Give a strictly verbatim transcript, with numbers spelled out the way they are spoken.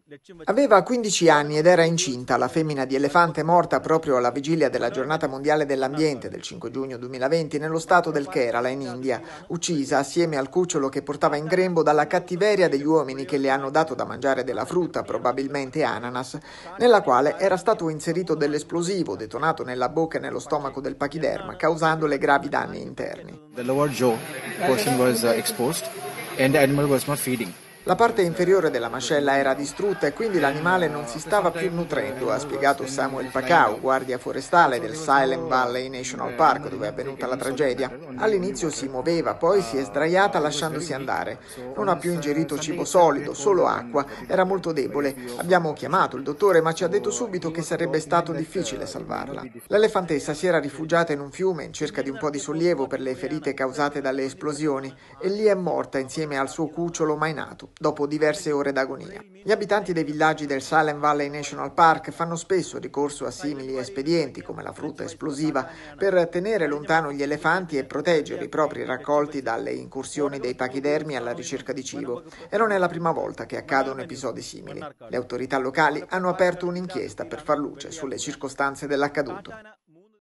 Aveva quindici anni ed era incinta, la femmina di elefante morta proprio alla vigilia della Giornata Mondiale dell'Ambiente del cinque giugno duemilaventi nello stato del Kerala, in India, uccisa assieme al cucciolo che portava in grembo dalla cattiveria degli uomini che le hanno dato da mangiare della frutta, probabilmente ananas, nella quale era stato inserito dell'esplosivo detonato nella bocca e nello stomaco del pachiderma, causandole gravi danni interni. The lower jaw portion was uh, exposed and the animal was not feeding. La parte inferiore della mascella era distrutta e quindi l'animale non si stava più nutrendo, ha spiegato Samuel Pacau, guardia forestale del Silent Valley National Park, dove è avvenuta la tragedia. All'inizio si muoveva, poi si è sdraiata lasciandosi andare. Non ha più ingerito cibo solido, solo acqua. Era molto debole. Abbiamo chiamato il dottore, ma ci ha detto subito che sarebbe stato difficile salvarla. L'elefantessa si era rifugiata in un fiume in cerca di un po' di sollievo per le ferite causate dalle esplosioni e lì è morta insieme al suo cucciolo mai nato, dopo diverse ore d'agonia. Gli abitanti dei villaggi del Silent Valley National Park fanno spesso ricorso a simili espedienti, come la frutta esplosiva, per tenere lontano gli elefanti e proteggere i propri raccolti dalle incursioni dei pachidermi alla ricerca di cibo. E non è la prima volta che accadono episodi simili. Le autorità locali hanno aperto un'inchiesta per far luce sulle circostanze dell'accaduto.